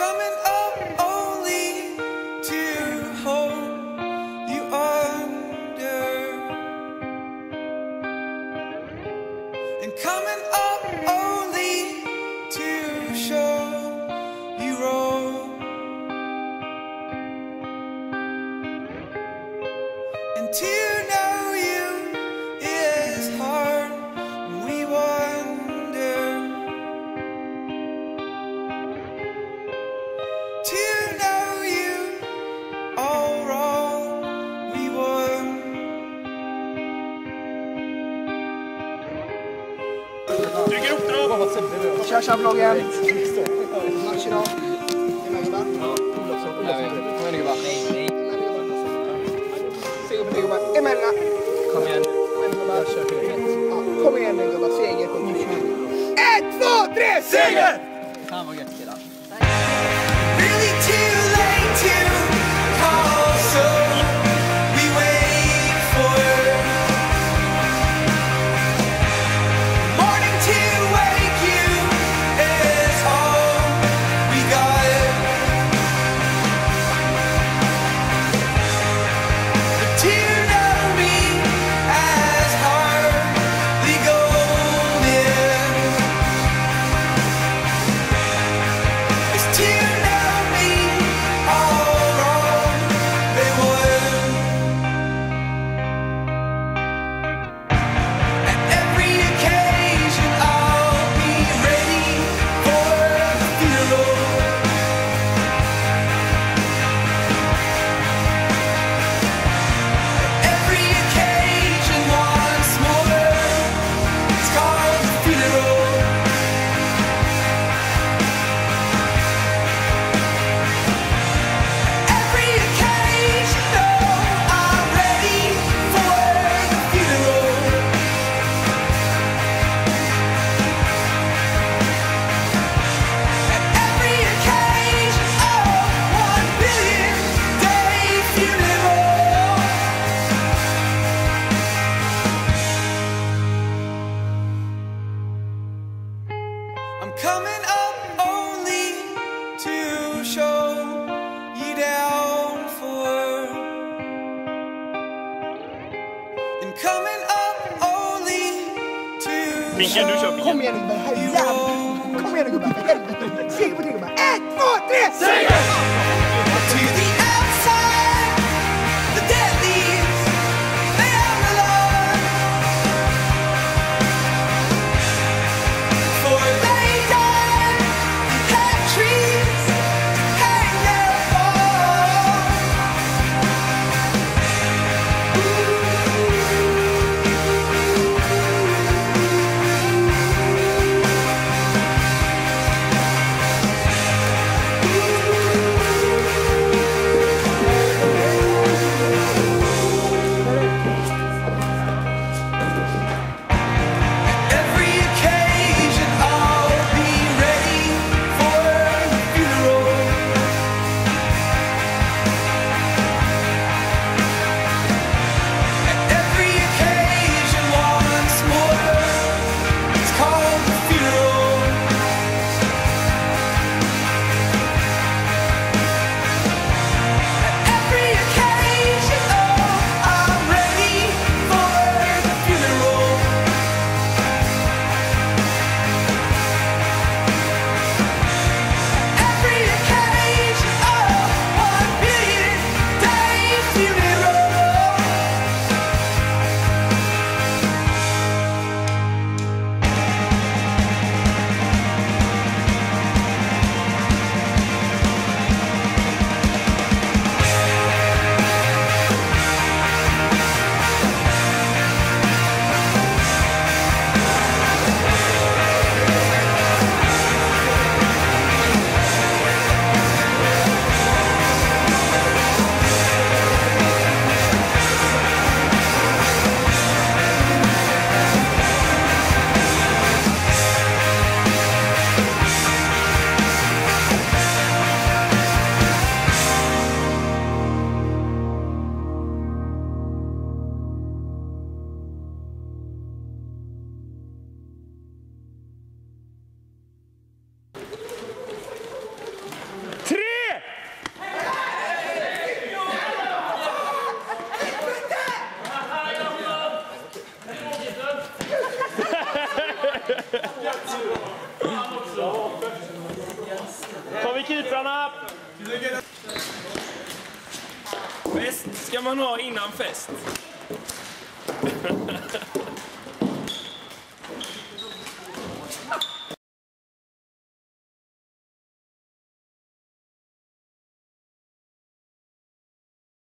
coming up only to hold you under, and coming up only to show you wrong, and to know you is hard. We wonder to know you all wrong. We wonder. Tja vloggen. Match idag. Är med gubbar? Kom igen gubbar. Se gubbar. Emellan. Kom igen. Kom igen nu gubbar. Seger på 1, 2, 3, seger! Fan vad gött killar. Really too late to call, so we wait for morning to wake you is all we got. But to know me as hardly golden is to know me all wrong. They would. At every occasion I'll be ready for the funeral. At every occasion once more, it's called the funeral. Every occasion, oh, I'm ready for the funeral. At every occasion, oh, 1 billion day funeral. I'm coming up only to show you down for, and coming up only to Vilken du kör, Kom igen gubbar. Herrejävlar. Kom igen gubbar. För helvete. Seger på 3 gubbar. 1, 2, 3, seger! to the outside, the dead leaves, they are alive, for they die, had trees to hang their fall. Ooh. Stopp! Fest ska man ha innan fest.